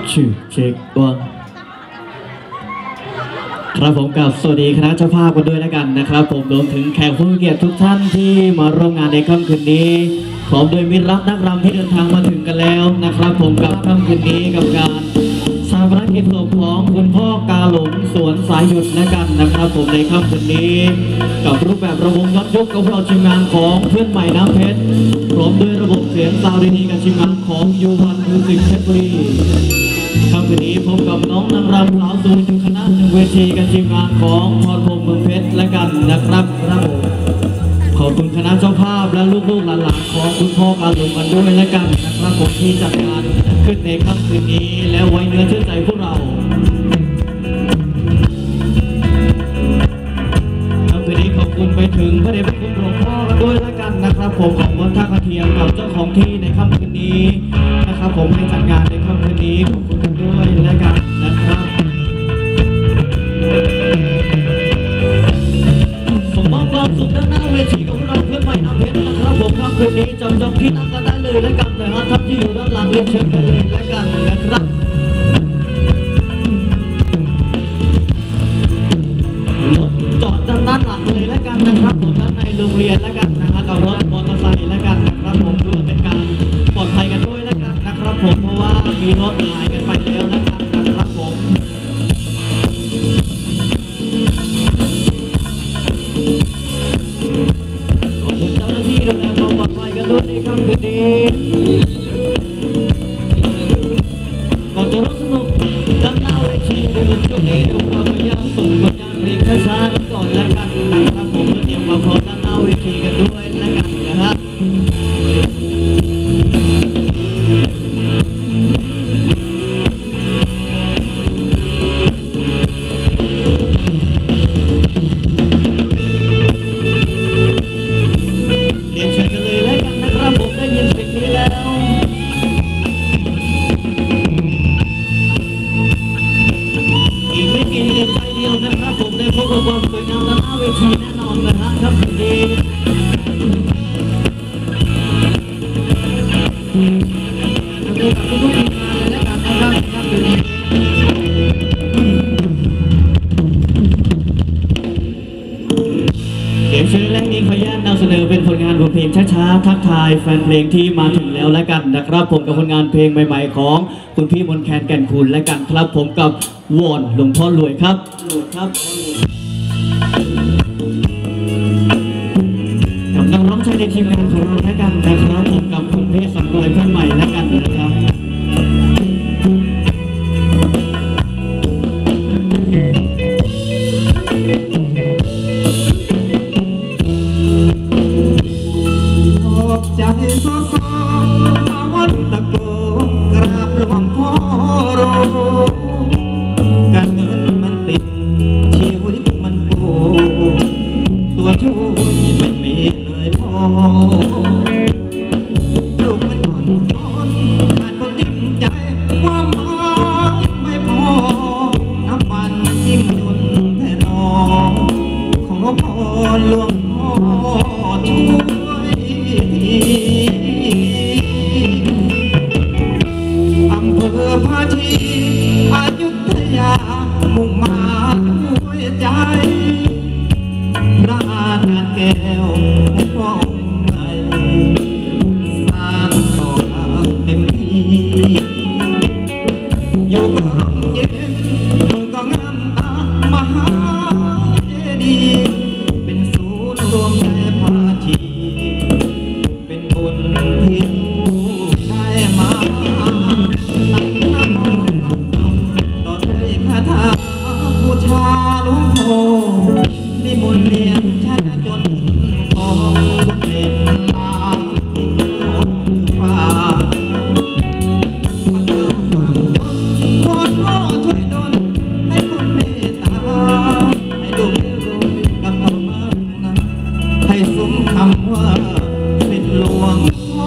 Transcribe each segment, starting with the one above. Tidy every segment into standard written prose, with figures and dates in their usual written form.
ชื่อเช็ควันครับผมกับสวัสดีคณะเจ้าภาพกันด้วยแล้วกันนะครับผมรวมถึงแขกผู้มีเกียรติทุกท่านที่มาร่วมงานในค่ำคืนนี้พร้อมโดยมิตรรักนักรำที่เดินทางมาถึงกันแล้วนะครับผมกับค่ำคืนนี้กับการชาปนกิจศพของคุณพ่อกาหลงสวนสายหยุดแล้วกันนะครับผมในค่ำคืนนี้กับรูปแบบระวงย้อนยุคกับเราทีมงานของเพื่อนใหม่น้ำเพชรพร้อมด้วยระบบเสียงซาวด์ดีๆกับทีมงานของยูวันมิวสิกเพชรบุรีค่ำคืนนี้พบกับน้องนางรำสาวสวยถึงคณะหนึ่งเวทีกับทีมงานของพรพงษ์เมืองเพชรและกันนะครับขอบคุณคณะเจ้าภาพและลูกๆหลานๆของคุณพ่อกาหลงกันด้วยและกันนะครับผมที่จัดงานขึ้นในค่ำคืนนี้และไว้เนื้อเชื่อใจพวกเราค่ำคืนนี้ขอบคุณไปถึงพระเดชพระคุณหลวงพ่อกันด้วยและกันนะครับผมของวัดท่ากระเทียมกับเจ้าของที่ในค่ำคืนนี้นะครับผมให้จัดงานในค่ำคืนนี้ขอบคุณกันด้วยและกันนะครับสมมติความสุขด้านหน้าเวทีของเราเพื่อนใหม่น้ำเพชรนะครับผมค่ำคืนนี้จองที่นั่งกันได้เลยและกันนะฮะท่านที่อยู่ด้านหลังเรียนเชิญกันเลยและกันนะครับจอดด้านหลังเลยและกันนะครับผมด้านในโรงเรียนและกันนะฮะกับรถมอเตอร์ไซค์และกันนะครับผมเพื่อเป็นการปลอดภัยกันด้วยและกันนะครับผมเพราะว่ามีรถหายกันไปแล้วนะครับผมขอบคุณเจ้าหน้าที่ดูแลความปลอดภัยกันด้วยในค่ำคืนนี้ก่อนจะร่วมสนุกด้านหน้าเวทีในวันช่วงนี้ดูความพยายามส่งผลงานเพลงช้าๆกันก่อนและกันนะครับผมเพื่อเตรียมความพร้อมด้านหน้าเวทีกันด้วยและกันนะฮะความสวยงามด้านหน้าเวทีแน่นอนนะฮะครับคืนนี้ดูกับทุกทีมงานเลยแล้วกันนะครับครับคืนนี้เดี๋ยวชื่อแรกนี้ขออนุญาตนำเสนอเป็นผลงานบทเพลงช้าๆทักทายแฟนเพลงที่มาถึงแล้วแล้วกันนะครับผมกับผลงานเพลงใหม่ๆของคุณพี่มนต์แคนแก่นคูณและกันครับผมกับวอนหลวงพ่อรวยครับกับน้องร้องชายในทีมงานของเราแล้วกันนะครับผมกับคุณเพชรสำรวยเพื่อนใหม่แล้วกันนะครับขอบใจซอมาวัดตะโกกราบหลวงพ่อรวยการเงินมันติดชีวิตมันโกตัวช่วยไม่มีเลยพอลูกมันคนขาดคนจริงใจความหมายไม่พอน้ำมันยิ่งจนแท่นอขอพรหลวงพ่อช่วยอำเภอภาชีอยุธยามุ่งมาด้วยใจพระอาจารย์แก้วพ่อใหม่สร้างต่อเต็มที่อยู่ก็ร่มเย็นมันก็งามตามหาเจดีย์เป็นศูนย์รวมใจภาชีเป็นบุญที่ได้มาต่อด้วยคาถาบูชาหลวงพ่อนิมนต์เรียนชาจนขอเป็นมาฟ้าขอพ่อช่วยดลให้คนเมตตาให้ลูกรวยกับธรรมะให้สมคำว่าเป็นหลวงพ่อ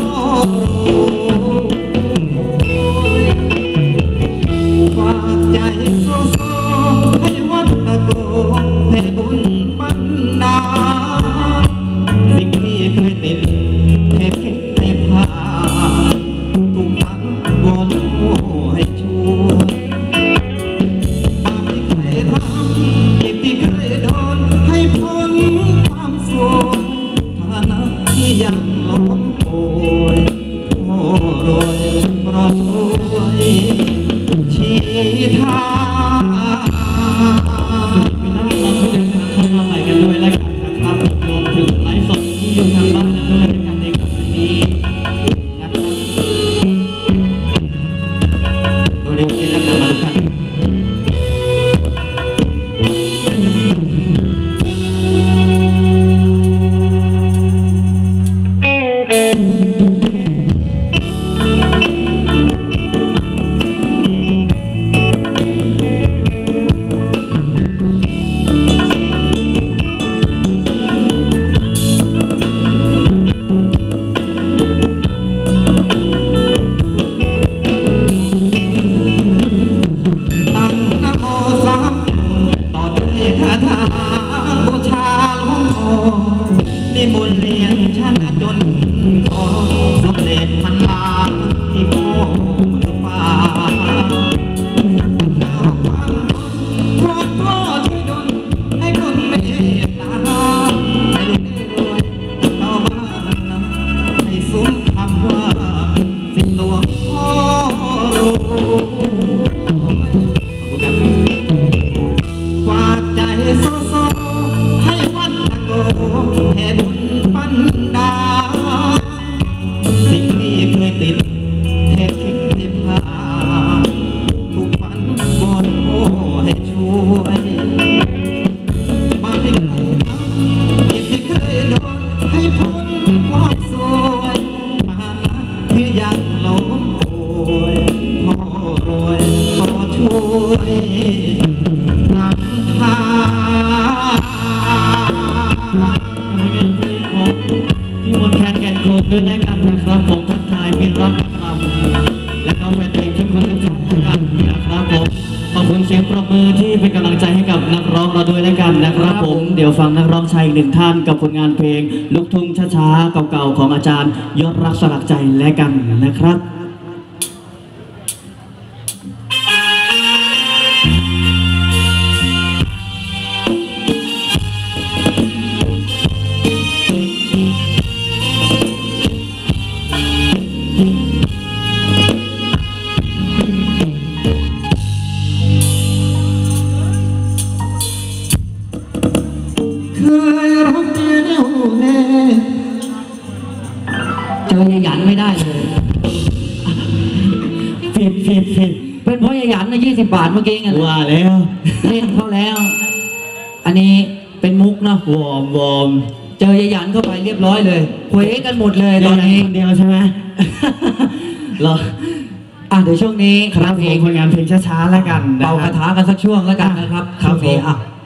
ฝากใจโซ่ให้วัดตะโกให้บุญบันดาสิ่งที่เคยติดให้เก็บให้ผ่านทุกครั้งวอนให้ช่ยังล้มป่วยโอ้รวยรอช่วยชีทาเข้ามาใหม่กันด้วยแล้วกันนะครับรวมถึงไลฟ์สดที่อยู่ทางบ้านกันด้วยในการในครั้งนี้นะครับโดยเรียกเป็นนักการมาทุกท่านนิมนต์เรียนชั้นจนขอสำเร็จพันลาที่โคตรฟ้าขอพ่อช่วยดลให้คนเมตตาให้ลูกได้รวยเข้าบ้านให้สมคำว่าสิ่งหลวงพ่อรู้ฝากใจโซโซให้วัดตะโกแห่บุญปันดาสิ่งที่เคยติดแค่คิดที่พาทุกวันบนโอ้ให้ช่วยมาให้กูที่เคยโดนให้พ้นความสวยมาที่ยังล้มป่วยพ่อรวยพ่อช่วยนำทางที่มนแคนแก่นโกบด้วยกันนะครับผมทักทายเป็นรักธรรมและก็แฟนเพลงทุกคนทุกท่านกันนะครับผมขอบคุณเสียงปรบมือที่เป็นกำลังใจให้กับนักร้องเราด้วยกันนะครับผมเดี๋ยวฟังนักร้องชายอีกหนึ่งท่านกับผลงานเพลงลูกทุ่งช้าๆเก่าๆของอาจารย์ยอดรักสลักใจและกันนะครับเจอยายหยันไม่ได้เลยผิดเป็นเพราะยายหยันนะ20 บาทเมื่อกี้ไงว่าแล้วเล่นเข้าแล้วอันนี้เป็นมุกเนาะวอร์มเจอยายหยันเข้าไปเรียบร้อยเลยคุยกันหมดเลยตอนนี้คนเดียวใช่ไหมเหรอเดี๋ยวช่วงนี้ครับเพลงผลงานเพลงช้าๆแล้วกันเป่าคาถากันสักช่วงแล้วกันนะครับครับผม